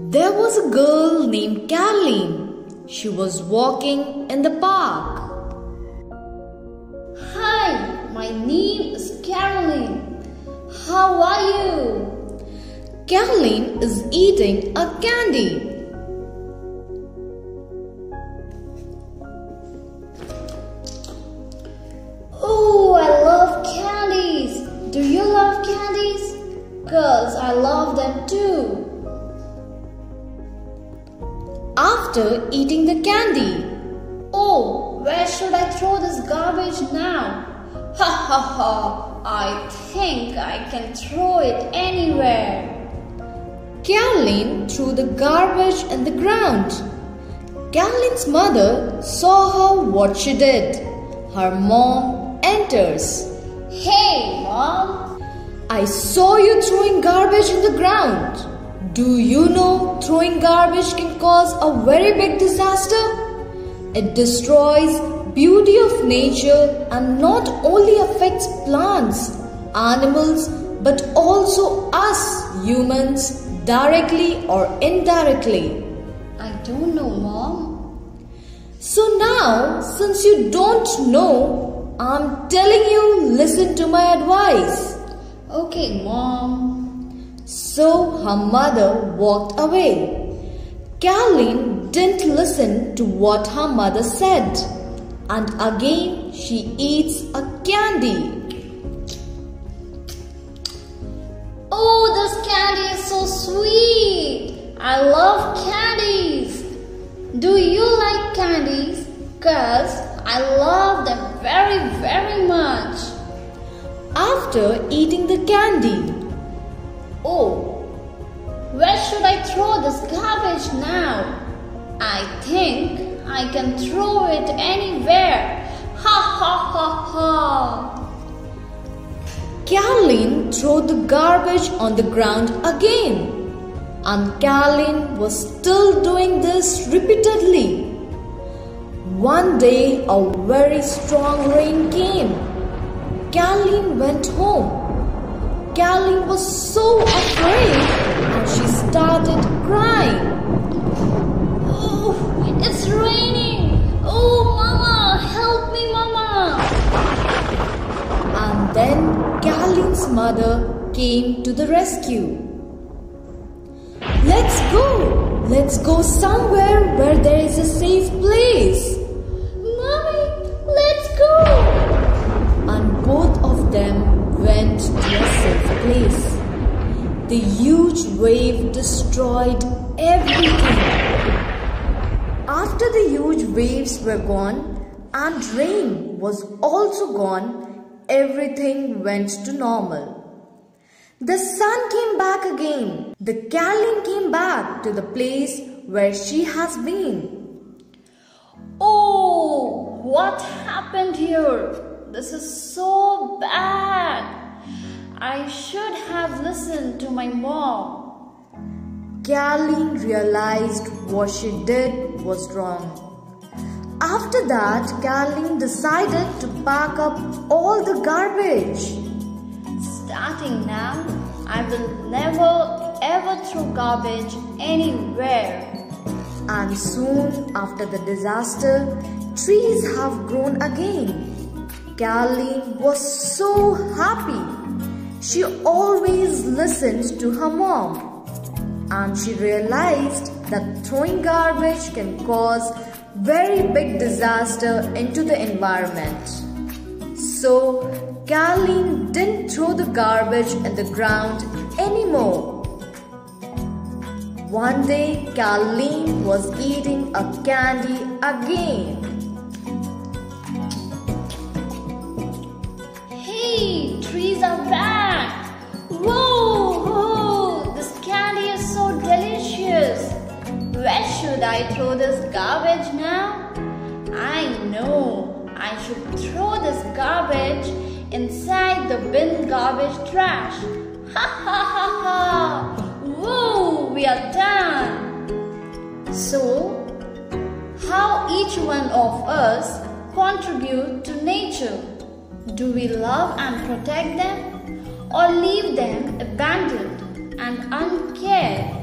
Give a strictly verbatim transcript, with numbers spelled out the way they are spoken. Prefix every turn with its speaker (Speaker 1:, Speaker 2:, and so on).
Speaker 1: There was a girl named Caroline. She was walking in the park.
Speaker 2: Hi, my name is Caroline. How are you?
Speaker 1: Caroline is eating a candy.
Speaker 2: Oh, I love candies. Do you love candies? Cause I love them too.
Speaker 1: After eating the candy,
Speaker 2: oh, where should I throw this garbage now? Ha ha ha, I think I can throw it anywhere.
Speaker 1: Caroline threw the garbage in the ground. Caroline's mother saw her what she did. Her mom enters.
Speaker 2: Hey, Mom!
Speaker 1: I saw you throwing garbage in the ground. Do you know throwing garbage can cause a very big disaster? It destroys beauty of nature and not only affects plants, animals, but also us humans directly or indirectly.
Speaker 2: I don't know, Mom.
Speaker 1: So now, since you don't know, I'm telling you, listen to my advice.
Speaker 2: Okay, Mom.
Speaker 1: So her mother walked away. Caroline didn't listen to what her mother said. And again she eats a candy.
Speaker 2: Oh, this candy is so sweet. I love candies. Do you like candies? Cause I love them very, very much.
Speaker 1: After eating the candy,
Speaker 2: oh, where should I throw this garbage now? I think I can throw it anywhere. Ha ha ha ha.
Speaker 1: Caroline threw the garbage on the ground again. And Caroline was still doing this repeatedly. One day a very strong rain came. Caroline went home. Caroline was so afraid and she started crying.
Speaker 2: Oh, it's raining. Oh, Mama, help me, Mama.
Speaker 1: And then Caroline's mother came to the rescue. Let's go. Let's go somewhere where there is a safe place.
Speaker 2: Mommy, let's go.
Speaker 1: And both of them went to a safe place. The huge wave destroyed everything. After the huge waves were gone and rain was also gone, everything went to normal. The sun came back again. The Caroline came back to the place where she has been.
Speaker 2: Oh, what happened here? This is so bad. I should have listened to my mom.
Speaker 1: Caroline realized what she did was wrong. After that, Caroline decided to pack up all the garbage.
Speaker 2: Starting now, I will never ever throw garbage anywhere.
Speaker 1: And soon after the disaster, trees have grown again. Caroline was so happy. She always listened to her mom. And she realized that throwing garbage can cause very big disaster into the environment. So, Caroline didn't throw the garbage in the ground anymore. One day, Caroline was eating a candy again.
Speaker 2: Hey, trees are back! Whoa, whoa, this candy is so delicious. Where should I throw this garbage now? I know, I should throw this garbage inside the bin garbage trash. Ha ha ha ha! Whoa, we are done! So, how each one of us contribute to nature? Do we love and protect them or leave them abandoned and uncared?